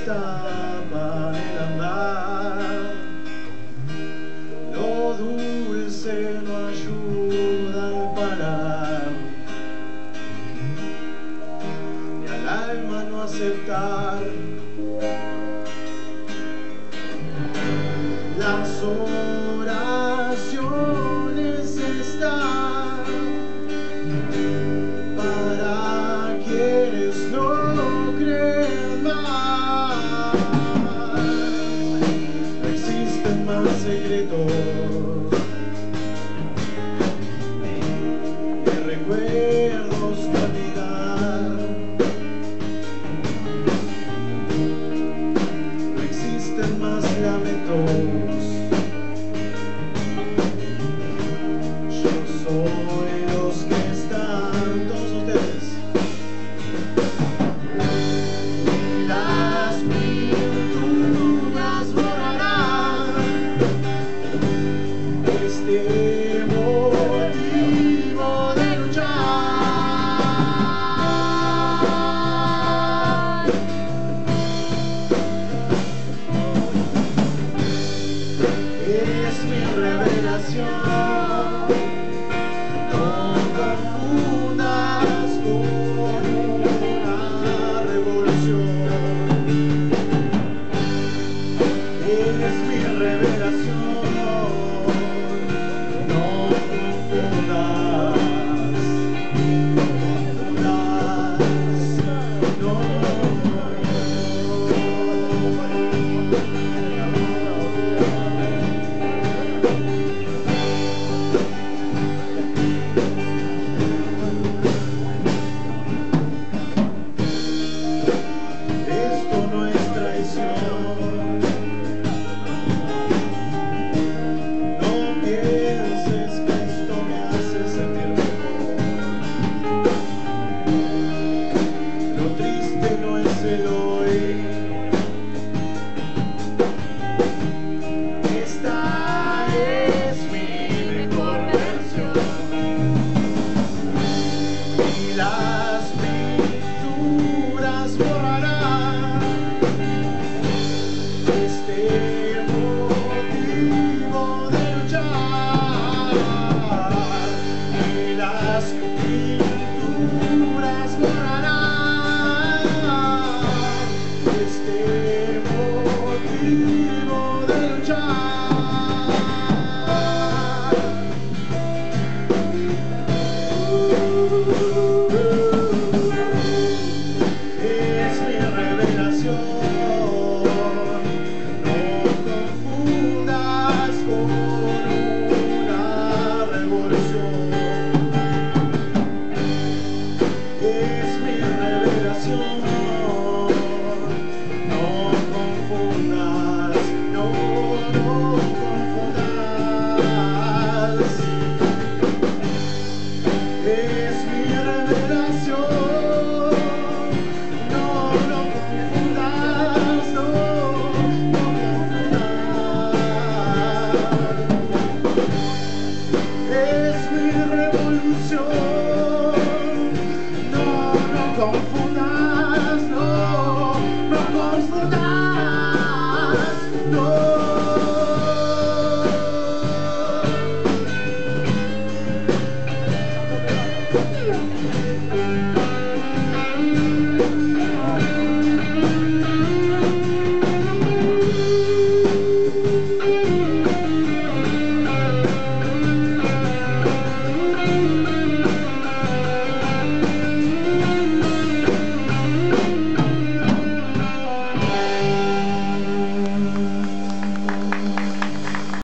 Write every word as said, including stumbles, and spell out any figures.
tapan el andar. Lo dulce no ayuda al parar, ni al alma no aceptar las oraciones están para quienes no creen más. No existen más secretos que recuerdos que olvidar. No existen más lamentos. Yo soy los que están, todos ustedes. Y las pinturas borrarán este motivo de luchar. Es mi revelación. No confundas con una revolución. Es mi revelación. No confundas, no confundas, no. Esto no es traición. No pienses que esto me hace sentir mejor. Lo triste no es el hoy. Esta es mi mejor versión. Y las pinturas borrarán este motivo de luchar. Y las pinturas borrarán este motivo de luchar. Es mi revelación. No confundas con una revolución. Es mi revelación.